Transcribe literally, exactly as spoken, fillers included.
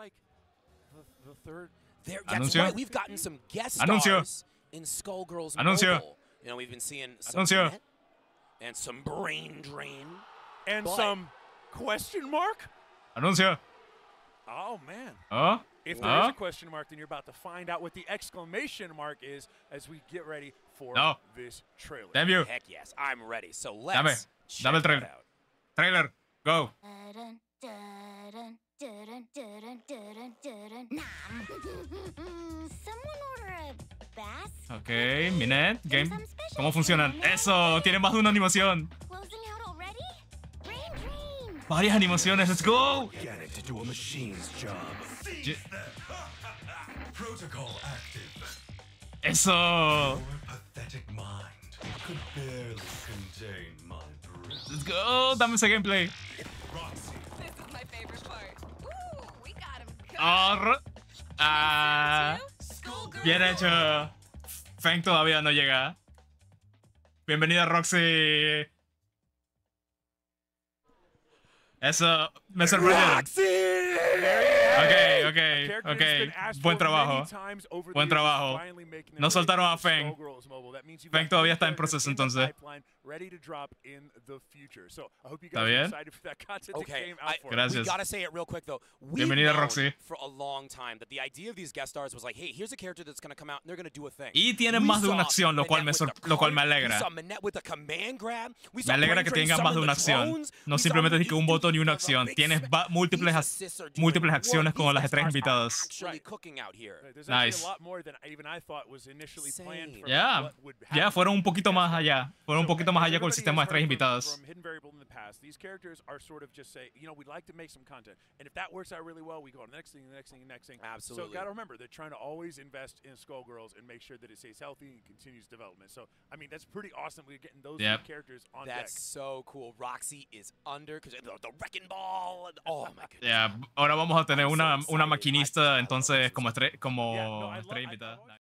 like the, the third. There, that's Anuncio. right. We've gotten some guest Anuncio. stars in Skullgirls Anuncio. Mobile. You know, we've been seeing some Anuncio. net and some brain drain And but, some question mark? Anuncio. Oh, man. Oh? If there Oh? is a question mark, then you're about to find out what the exclamation mark is as we get ready for No. this trailer. Damn you. heck yes, I'm ready. So let's Dame. check Dame el that trailer. out. Trailer. Go. Dun, dun, dun, dun, dun, dun, dun, Nom. Someone order a bass? Ok, Minette, game. ¿Cómo funcionan? ¡Eso! Tiene más de una animación. Closing out already? Brain drain. Varias animaciones. ¡Let's go! Get it to do a machine's job. Ye- Protocol active. ¡Eso! Your pathetic mind could barely contain my brood. ¡Let's go! Dame ese gameplay. Roxy, This is my favorite part. Ooh, we got him good. Arr. Ah, Schoolgirl. bien hecho. Feng todavía no llega. Bienvenida, Roxy. Eso me sorprendieron. Ok, ok, ok. Buen trabajo. Buen trabajo. No soltaron a Feng. Feng todavía está en proceso, entonces. ¿Está bien? Okay, I, Gracias. we gotta say it real quick though. We've Bienvenida, known Roxy. for a long time that the idea of these guest stars was like, hey, here's a character that's gonna come out and they're gonna do a thing. Y tienen We más de una saw acción, lo cual me, Minette sor- with the lo cual me card, alegra. We saw Minette with a command grab. We Me saw alegra Brain que Drain tengan más de summon una the acción. drones. No We saw simplemente him es que un do botón y una the acción. big Tienes smash. va- múltiples, These ac- assists are doing múltiples work. acciones como These las guest estrellas stars are invitadas. actually cooking out here. There's Nice. actually a lot more than even I thought was initially planned from Ya, what would ya happen. fueron un poquito más allá. Fueron un So, poquito más as allá con el everybody sistema de has heard estrellas from- invitadas. from Hidden Variable in the past, these characters are sort of just say, you know, we'd like to make some content, and if that works out really well, we go on the next thing, the next thing, the next thing. Absolutely. So, gotta remember, they're trying to always invest in Skullgirls and make sure that it stays healthy and continues development. So, I mean, that's pretty awesome. We're getting those Yep. two characters on That's deck. so cool. Roxy is under because the, the wrecking ball. And, oh my goodness. Ya, ahora vamos a tener I'm so una, una excited. I- maquinista, I love entonces this. como, estre- como Yeah, no, I lo- estrella I- invitada.